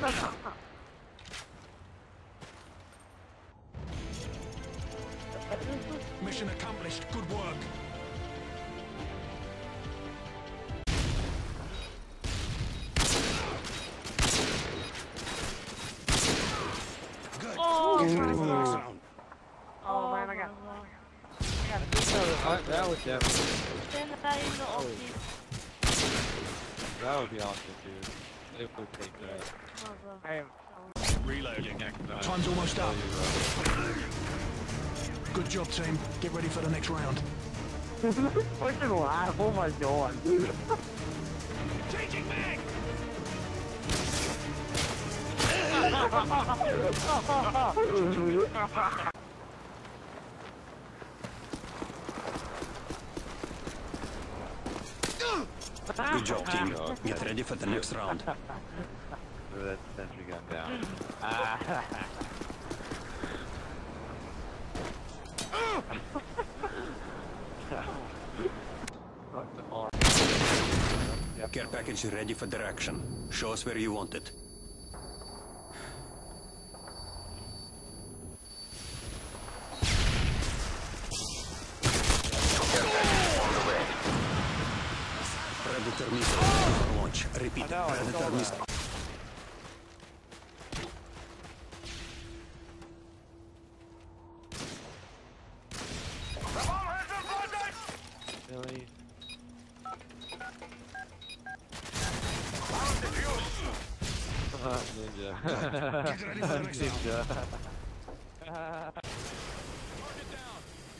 Mission accomplished. Good work. Good. Oh, Oh man, I got that was definitely. That would be awesome, dude. It would take that. I am Reloading. Time's almost up. Good job, team. Get ready for the next round. pushing live. Oh my god. Changing mag. Good job, team. Get ready for the next round. That sentry gun down. Care package ready for direction. Show us where you want it. Predator missile ready for launch. Repeat. Predator missile. Really? Ninja. Get ready for the next round. Ninja. Target down.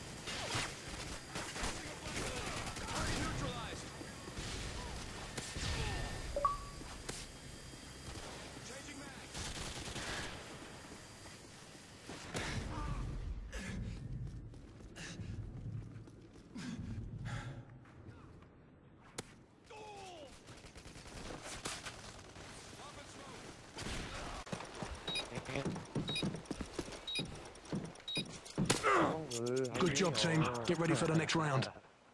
Neutralized. Changing mag. Good job, team. Get ready for the next round.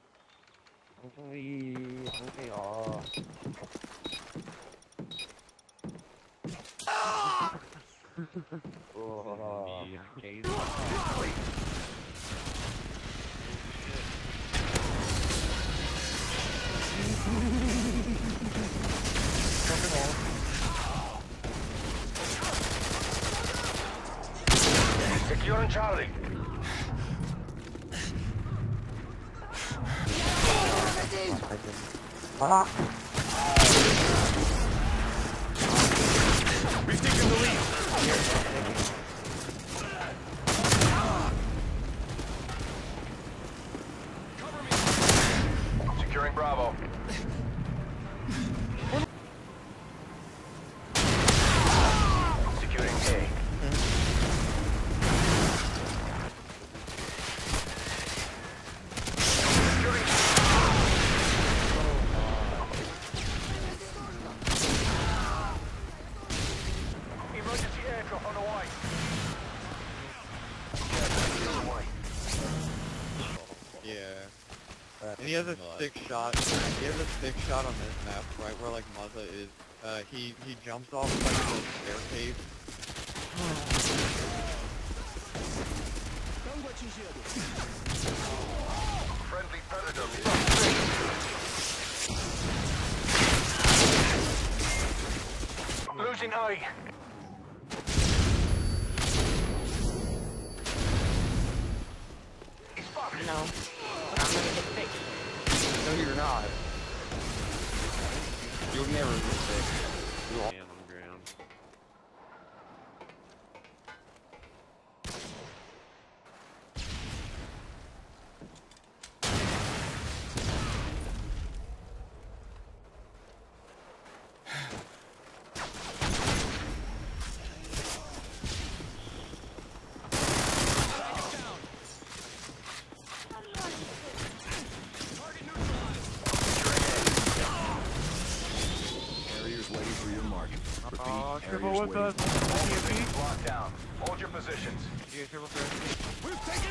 Securing Charlie. We've taken the lead. Securing Bravo. Securing A. Emergency aircraft on the way. Yeah. And he has a stick shot. He has a stick shot on this map, right where like Muzza is. He jumps off like the staircase. Friendly Predator. Losing A. He's spotted. no. But I'm gonna get fixed. No, you're not. You'll never get fixed. You'll on the ground. Triple with us. Lockdown. Hold your positions. We've taken